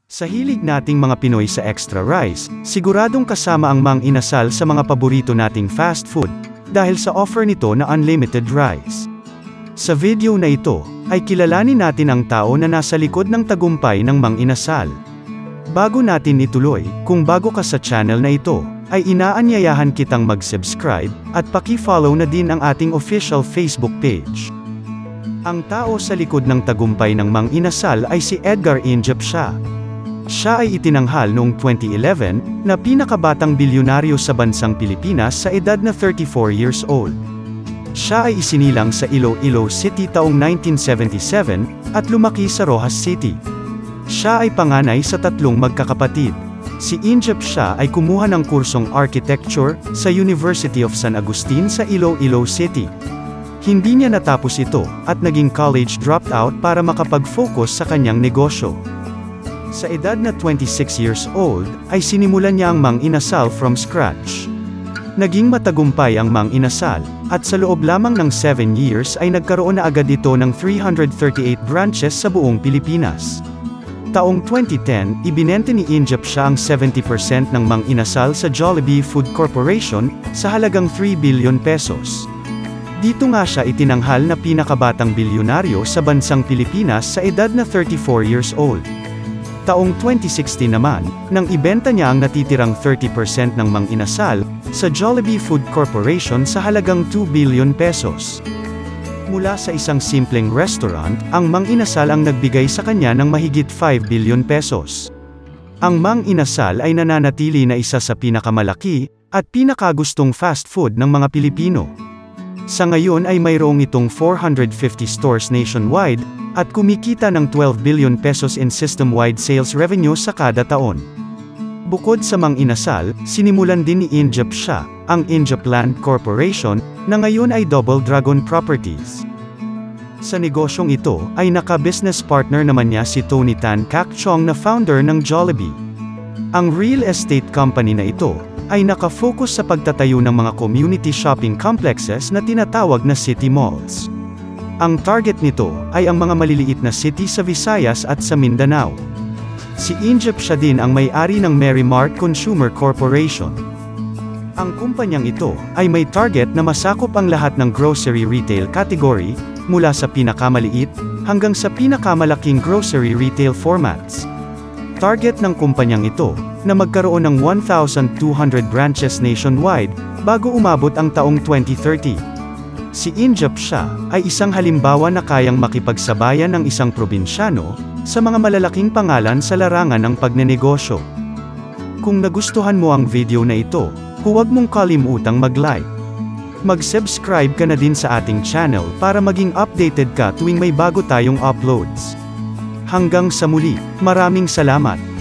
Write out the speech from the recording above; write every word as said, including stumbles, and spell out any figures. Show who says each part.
Speaker 1: Sa hilig nating mga Pinoy sa extra rice, siguradong kasama ang Mang Inasal sa mga paborito nating fast food, dahil sa offer nito na unlimited rice. Sa video na ito, ay kilalanin natin ang tao na nasa likod ng tagumpay ng Mang Inasal. Bago natin ituloy, kung bago ka sa channel na ito, ay inaanyayahan kitang mag-subscribe, at paki-follow na din ang ating official Facebook page. Ang tao sa likod ng tagumpay ng Mang Inasal ay si Edgar Injep Siya. Siya ay itinanghal noong twenty eleven, na pinakabatang bilyonaryo sa bansang Pilipinas sa edad na thirty-four years old. Siya ay isinilang sa Iloilo City taong nineteen seventy-seven, at lumaki sa Rojas City. Siya ay panganay sa tatlong magkakapatid. Si Injep Siya ay kumuha ng kursong architecture, sa University of San Agustin sa Iloilo City. Hindi niya natapos ito, at naging college dropout para makapag-focus sa kanyang negosyo. Sa edad na twenty-six years old, ay sinimulan niya ang Mang Inasal from scratch. Naging matagumpay ang Mang Inasal, at sa loob lamang ng seven years ay nagkaroon na agad ito ng three hundred thirty-eight branches sa buong Pilipinas. Taong twenty ten, ibinente ni Injep Siya ang seventy percent ng Mang Inasal sa Jollibee Food Corporation, sa halagang three billion pesos. Dito nga siya itinanghal na pinakabatang bilyonaryo sa bansang Pilipinas sa edad na thirty-four years old. Taong twenty sixteen naman, nang ibenta niya ang natitirang thirty percent ng Mang Inasal, sa Jollibee Food Corporation sa halagang two billion pesos. Mula sa isang simpleng restaurant, ang Mang Inasal ang nagbigay sa kanya ng mahigit five billion pesos. Ang Mang Inasal ay nananatili na isa sa pinakamalaki, at pinakagustong fast food ng mga Pilipino. Sa ngayon ay mayroong itong four hundred fifty stores nationwide, at kumikita ng twelve billion pesos in system-wide sales revenue sa kada taon. Bukod sa Mang Inasal, sinimulan din ni Injep Siya, ang Injep Land Corporation, na ngayon ay Double Dragon Properties. Sa negosyong ito, ay naka-business partner naman niya si Tony Tan Kak Chong na founder ng Jollibee. Ang real estate company na ito, ay naka-focus sa pagtatayo ng mga community shopping complexes na tinatawag na city malls. Ang target nito, ay ang mga maliliit na city sa Visayas at sa Mindanao. Si Injep Siya din ang may-ari ng Merrimart Consumer Corporation. Ang kumpanyang ito, ay may target na masakop ang lahat ng grocery retail category, mula sa pinakamaliit, hanggang sa pinakamalaking grocery retail formats. Target ng kumpanyang ito, na magkaroon ng one thousand two hundred branches nationwide, bago umabot ang taong twenty thirty. Si Injep Siya, ay isang halimbawa na kayang makipagsabayan ng isang probinsyano, sa mga malalaking pangalan sa larangan ng pagnenegosyo. Kung nagustuhan mo ang video na ito, huwag mong kalimutang mag-like. Mag-subscribe ka na din sa ating channel para maging updated ka tuwing may bago tayong uploads. Hanggang sa muli, maraming salamat!